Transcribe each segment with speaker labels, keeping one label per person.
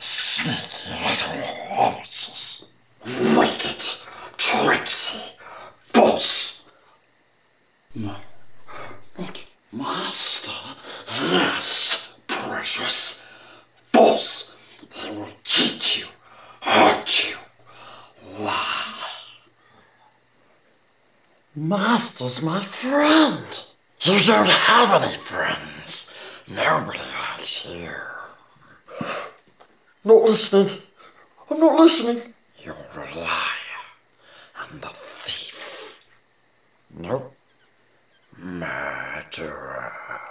Speaker 1: Sneaky little Hobbitses. Wicked, tricksy, false. No, not master. Yes, precious. False. They will cheat you, hurt you, lie. Master's my friend. You don't have any friends. Nobody likes you. Not listening. I'm not listening. You're a liar and a thief. Nope. Murderer.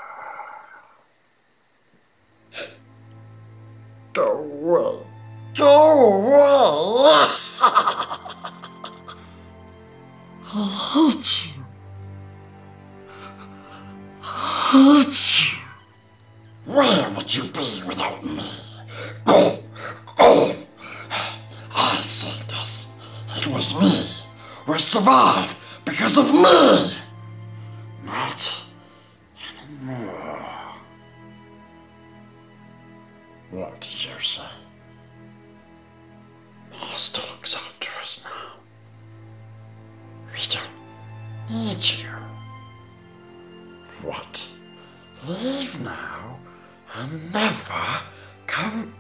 Speaker 1: Go away. Go away. I'll hurt you. Hurt you. Where would you be without me? Go. I saved us. It was me. We survived because of me. Not anymore. What did you say? Master looks after us now. We don't need you. What? Leave now and never come